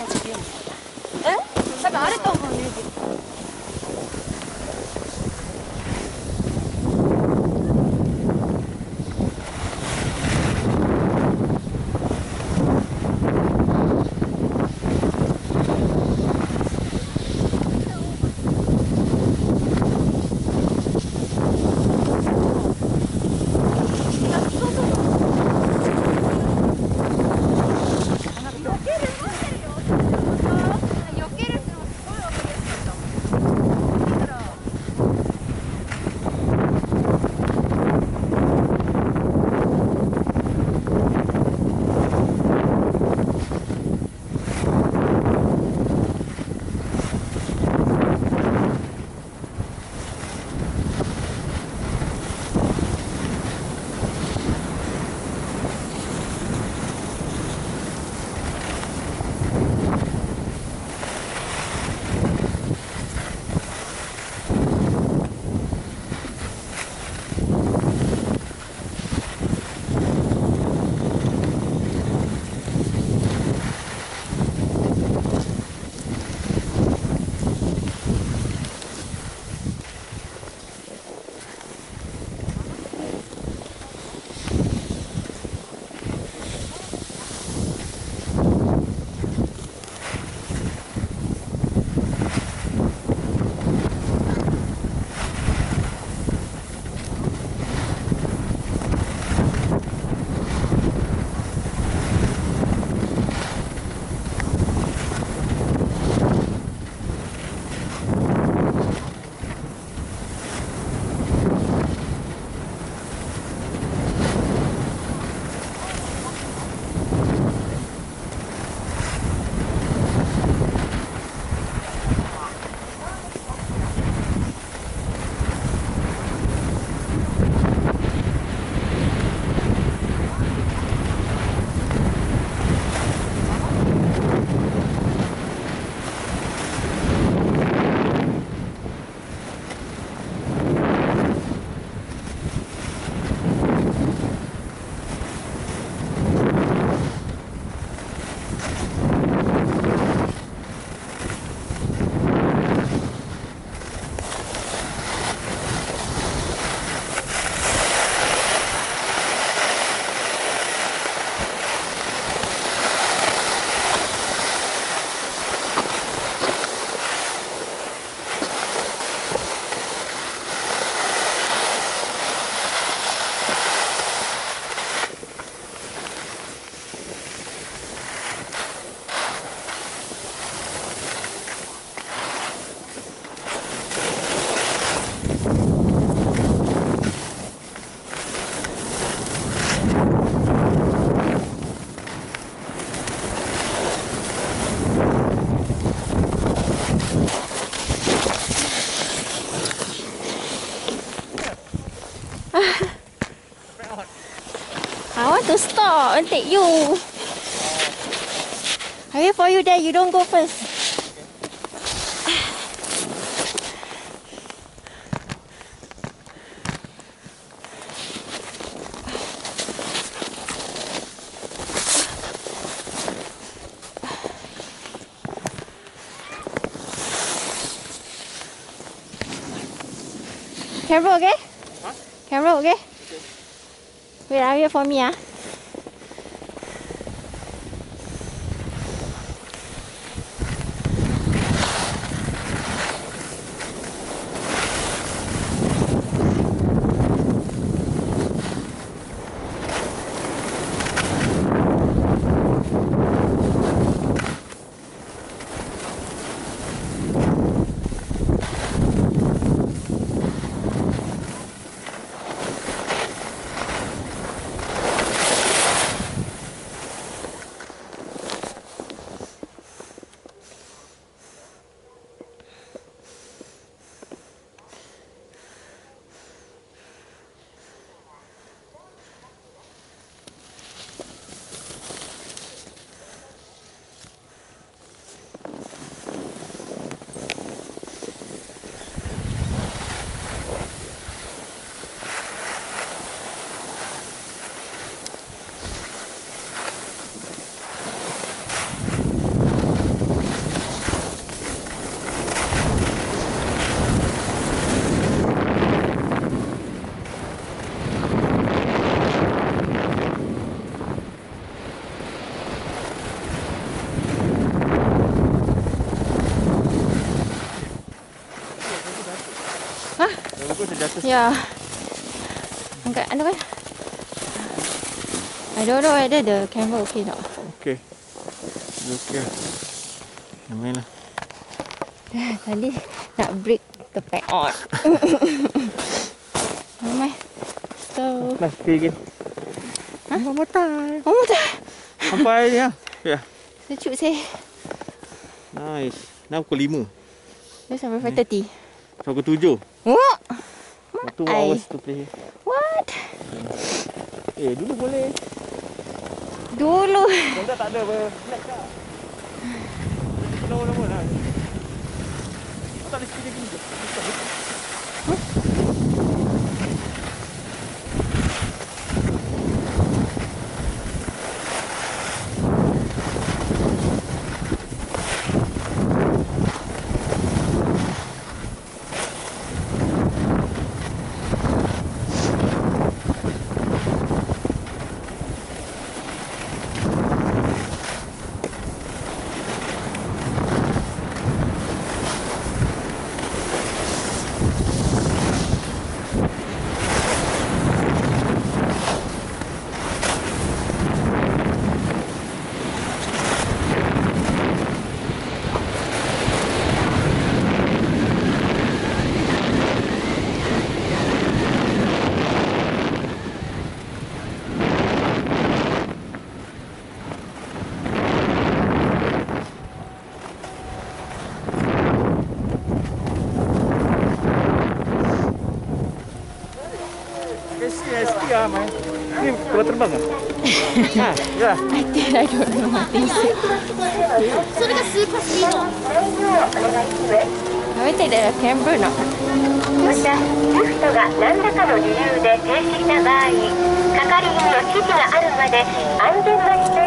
多分あると思うね。I want to stop and take you. I wait for you there. You don't go first. Camera okay? Huh? Camera okay? Okay. Wait, wait for me ah. jatuh. Yeah. Angkat anu kan. I don't know whether the camera okay or not. Okay. Okay. Main lah. Tadi nak break terpack on. Ramai. So. Nice, stay again. Hah? Mama time. Oh, dah. Sampai ya. Ya. Sejuk saya. Nice. Now pukul 5. Dah sampai 5:30. Sampai pukul 7. What? Itu hours to play. What? Dulu boleh. Dulu. Dah tak ada apa. Flex lah. Lama-lama lah. Tak ada speed gini. ST lah, Mai. Ni keluar terbang ke? Ya. I don't know. I think so. それがスーパースピード。 I will take the camera now. また、リフトが何らかの理由で停止した場合、係員の指示があるまで安全な飛行